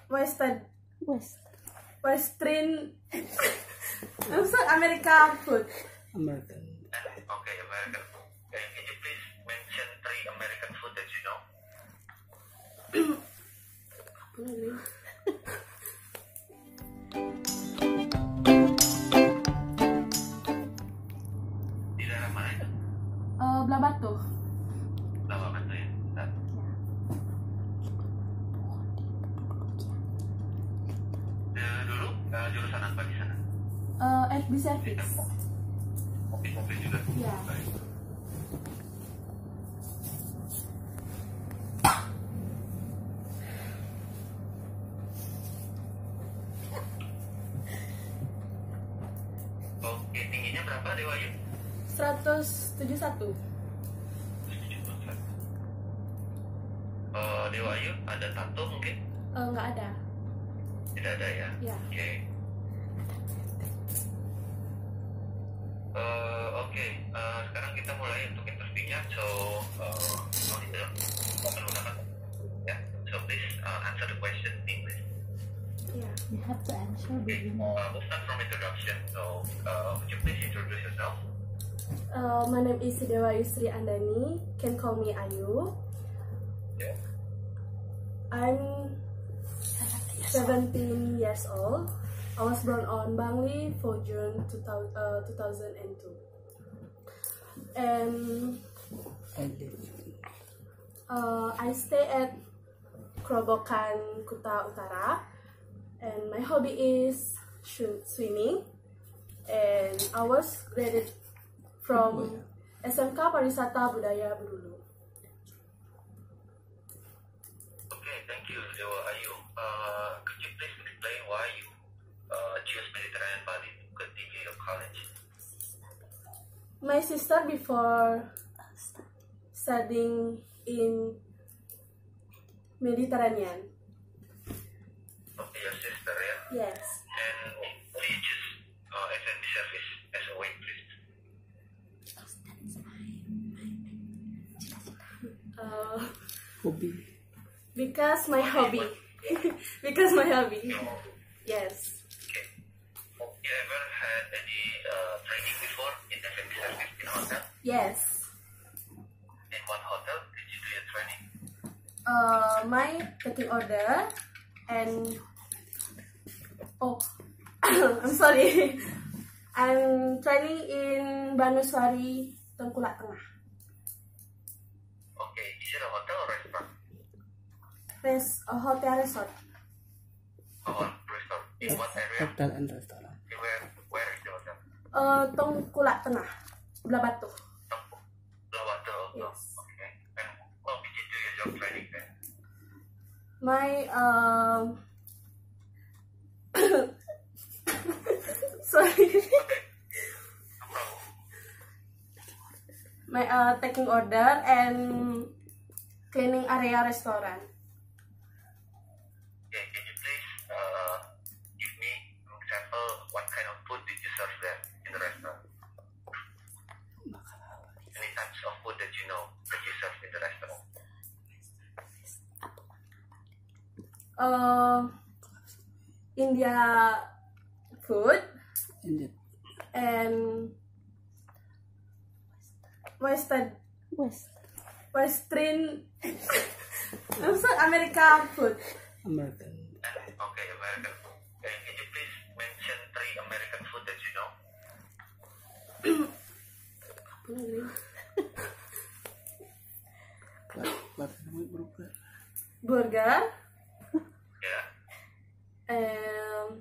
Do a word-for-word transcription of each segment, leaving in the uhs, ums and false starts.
Western. West. Western. Also American food. American. Okay, American food. Okay, can you please mention three American food that you know? Di daerah mana itu? Uh, Belah Batu. Lama banget ya. Bentar. Eh, dulu eh, jurusan apa di sana? Uh, F B service. Mobil-mobil juga. Ya. Baik. Oke, tingginya berapa Dewa Ayu? seratus tujuh puluh satu. Eh, Dewa Ayu ada tato mungkin? Uh, nggak ada. Tidak ada ya? Ya. Oke. Eh, Oke, Eh, sekarang kita mulai untuk interviewnya. So, uh, no need to open menggunakan ya. So please uh, answer the question in English. Ya. You have to answer the Okay. winner. Uh, we'll start from introduction. So, uh, would you please introduce yourself? Uh, my name is Dewa Yusri Andani. Can call me Ayu. Yeah. I'm seventeen years old. I was born on Bangli for June two thousand, uh, two thousand two. And I live. uh, I stay at Kerobokan, Kuta Utara. And my hobby is sw- swimming. And I was graded from S M K Pariwisata Budaya Berulu. Okay, thank you, Dewa Ayu. Uh, could you please explain why you uh, choose Mediterranean Bali to continue your college? My sister, before studying in Mediterranean. Okay, your sister, yeah? Yes. And why you choose uh, F and B service as a waitress? Uh, Hobby. because my hobby. Because my hobby. No. Yes. Okay. Have you ever had any uh, training before in F and B service in hotel? Yes. In what hotel did you do your training? Uh, my taking order and oh, I'm sorry. I'm training in Banuswari, Tengkulak Tengah. Okay, is it a hotel or restaurant? Res, a hotel resort. Or restaurant? In what area? Hotel and restaurant. Where, where is the hotel? Uh, Tengkulak Tengah, Belah Batu. Tempuh. Lawata. Yes. Okay. And how did you do your job training then? My um, sorry. Okay. No problem. My uh, taking order and cleaning area restaurant. Okay, can you please uh, give me an example what kind of food did you serve there in the restaurant? Any types of food that you know that you serve in the restaurant? Uh, India food And it, and Western West. Western. Also American food. American. Okay, American food. Okay, can you please mention three American food that you know? Plat namanya burger. Burger Yeah. and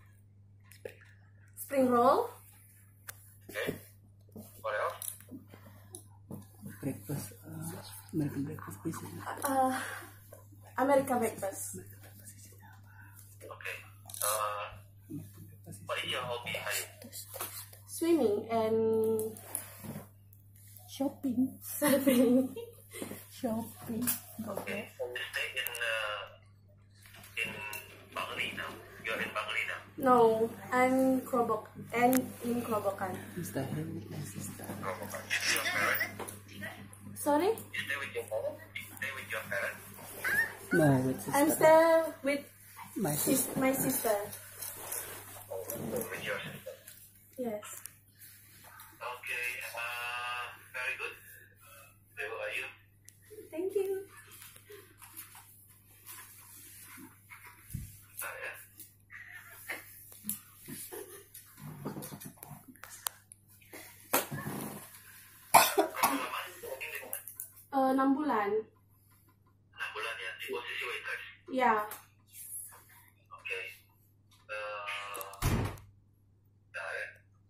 spring roll. Okay. What else? Breakfast. Uh, American breakfast basically. Uh, American breakfast. American breakfast isinya apa? Okay. Uh, American breakfast what is your hobby, Ayu? Swimming and Shopping. surfing. Shopping. Okay. You stay in uh, in Bangli now. You're in Bangli now. No, I'm Krobok and in Krobokan. I'm staying with my sister. You stay with your parents? Sorry, You stay with your parents? You stay with your parents? No, with sister. I'm still with My Sis- sister. my sister. With your sister. Yes. Okay, uh, very good. Dewa Ayu. Thank you. Bentar ya. Berapa lama working di mana? Uh, enam bulan. enam bulan ya, di posisi waitress. Ya. Oke. Eh, bentar ya.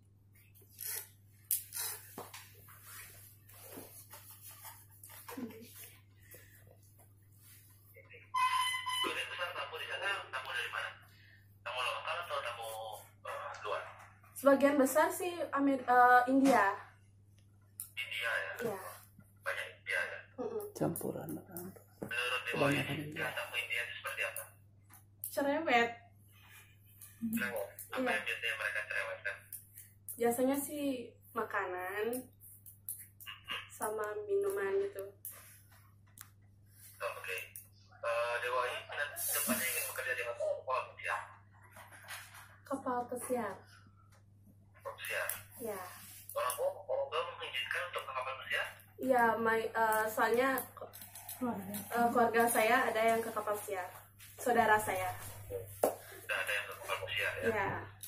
Sebagian besar tamu di sana, tamu dari mana? Tamu lokal atau tamu eh, luar? Sebagian besar sih Amer- uh, India. India ya. Ya. Banyak India ya. Mm-mm. Campuran orang. Menurut Dewa Ayu, Kebanyakan India. ya, tamu India itu seperti apa? Cerewet. Cerewet. Apa Iya. yang biasanya mereka cerewetkan? Biasanya sih makanan sama minuman gitu. Oh, oke. Eh, Dewa Ayu nanti depannya ingin bekerja di hotel apa ya? Kapal pesiar. Pesiar. Ya. Orang tua, orang tua mengizinkan untuk ke kapal pesiar? Ya, my, uh, soalnya Keluarga. uh, keluarga saya ada yang ke kapal pesiar. Saudara saya. Sudah ada yang ke kapal pesiar ya? Ya.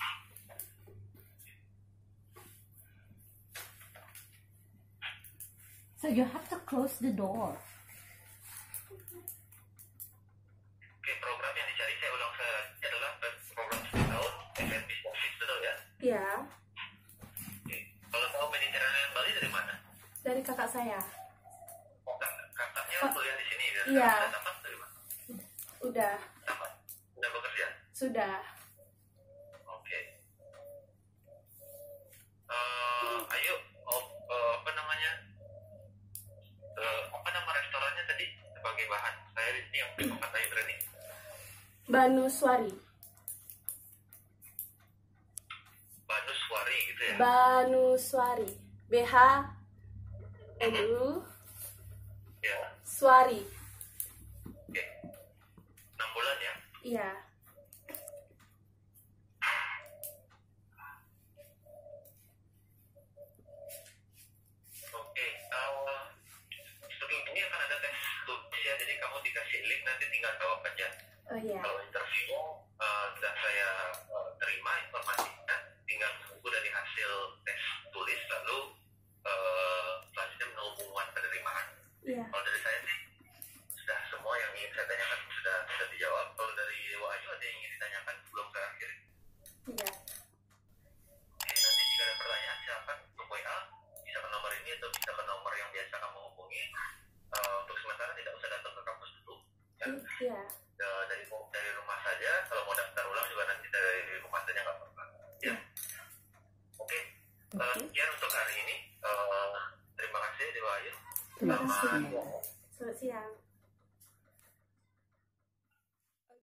So you have to close the door. Oke, program yang dicari saya ulang lagi adalah program sepuluh tahun F and B Office, betul ya? Ya. Oke. Kalau tahu Mediterranean Bali dari mana? Dari kakak saya. Oh, kak- kakaknya Oh. kuliah di sini dan Iya. sudah tamat dari mana? Udah. Tamat. Sudah bekerja? Sudah. Oke. Eh, ayo, oh, eh, apa namanya? Eh, apa nama restorannya tadi sebagai bahan? Saya di sini yang tempat saya training. Banuswari. Banuswari gitu ya? Banuswari. B H N U Ya. Swari. Oke. Enam bulan ya? Iya. Oke. eh, sebelum ini akan ada tes tulis ya, jadi kamu dikasih link nanti tinggal jawab aja. Oh iya. Kalau interview eh, sudah saya eh, terima informasinya, tinggal menunggu dari hasil tes tulis lalu eh, selanjutnya menunggu pengumuman penerimaan. Iya. Kalau dari saya sih sudah semua yang ingin saya tanyakan sudah sudah dijawab. Kalau dari Dewa Ayu ada yang ingin ditanyakan sebelum saya akhiri? Iya. Oke, nanti jika ada pertanyaan silakan untuk W A, bisa ke nomor ini atau bisa ke nomor yang biasa kamu hubungi. Eh, untuk sementara tidak usah datang ke kampus dulu. Ya. Iya. Eh, dari dari rumah saja. Kalau mau daftar ulang juga nanti dari rumah saja nggak apa-apa. Ya. Oke. Eh, sekian untuk hari ini. Eh, terima kasih Dewa Ayu. Terima Selamat kasih.